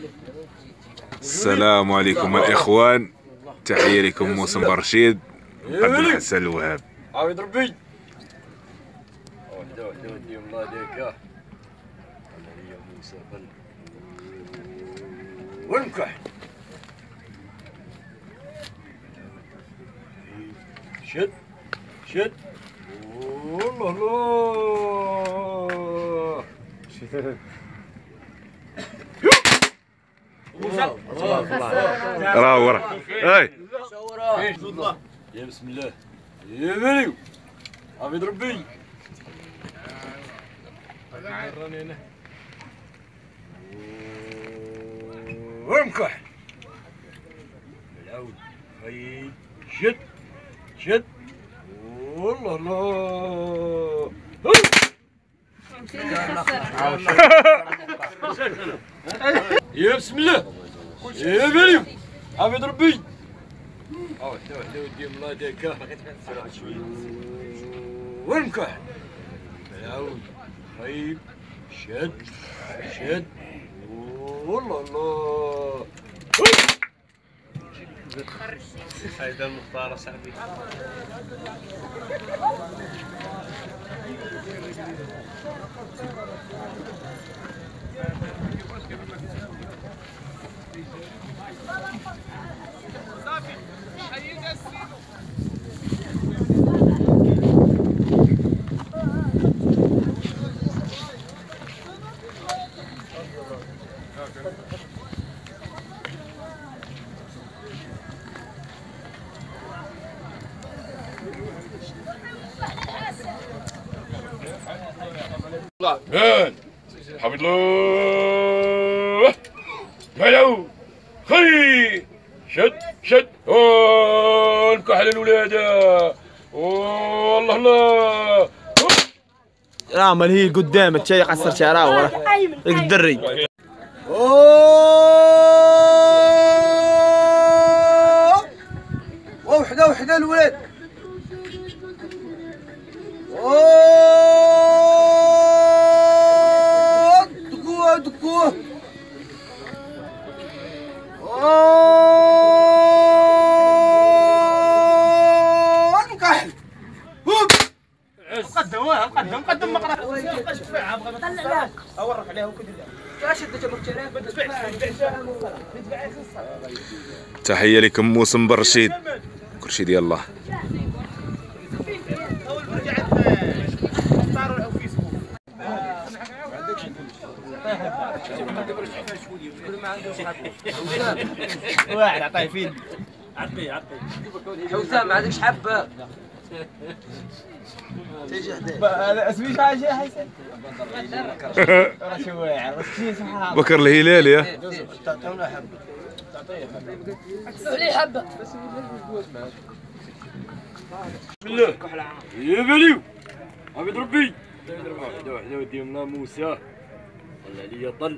السلام عليكم الإخوان، تحية لكم موسم برشيد عبد الحسن الوهاب. عاود ربي وحده ودي الله ديك انا هي موسى فن ونكح شد شد والله الله راه ورا هاي يا بسم الله يا بليو عبيد ربي وامكح العود خيل شد شد والله الله يا بسم الله يا بليو عبيد ربي وحده ودي الله ديكا وانكح العود خيب شد شد والله الله هيدا المختار صاحبي. هان حمد الله ملعوب خي شد شد انكحل الولاد والله الله رامل هي قدامك شي قصر شعراء ورا الدري وحده وحده الولاد دقوه دقوه انكحل قدم قدم مقرا طلع اورك عليه وكذا تحية لكم موسم برشيد كلشي ديال الله. واحد عطيه فين عطيه حوثام ما عندكش حبه هذا اسمي شي حسن شو واعر سبحان بكر الهلالي يا تعطونا حبه لي حبه بسم الله يا بليو عبيد ربي وحده وحده ودي الله موسى طلع لي طل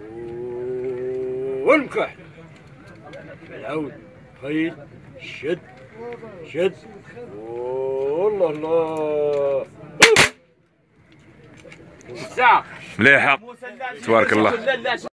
وانكح العود خيل شد شد والله الله مليحة تبارك الله.